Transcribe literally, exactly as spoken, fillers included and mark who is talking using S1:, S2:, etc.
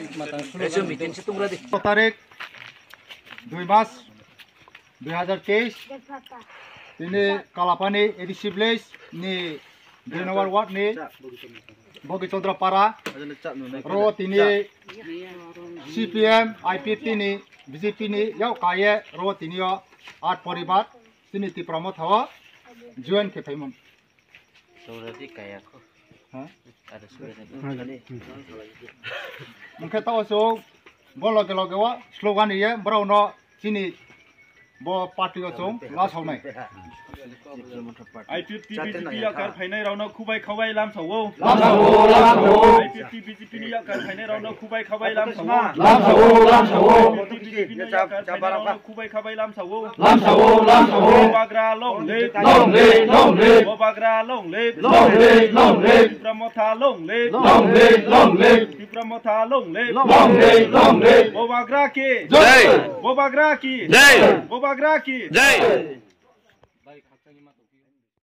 S1: तारिख दुई मार्च दुई हजार तेईस ini Kalapani edisi Blaze ni dua nomor ward ni Bogi Condrapara ro tini C P M I P P ni B J P ni yau kaya ro tini yo art poribat sini ti promote hawa join ke payment
S2: surat kaya ko
S1: ha
S2: ada surat
S1: mungkin tahu so bolo ke logo wa slogan ye bro no sini bo party ko chong last hau nai
S3: I P P B J P ya kar phainai rauna khubai khawai lam sawo
S1: lam sawo lam sawo
S3: I P P B J P ni ya kar phainai rauna khubai khawai lam sawo
S1: lam sawo lam sawo
S3: khubai khawai lam sawo
S1: lam sawo lam sawo
S3: bagra long le
S1: long le long le
S3: bagra long le
S1: long le long le
S3: pramotha long le
S1: long le long le
S3: pramotha long le
S1: long le long le
S3: bagra ki
S1: jai
S3: bagra ki
S1: jai
S3: bagra ki
S1: jai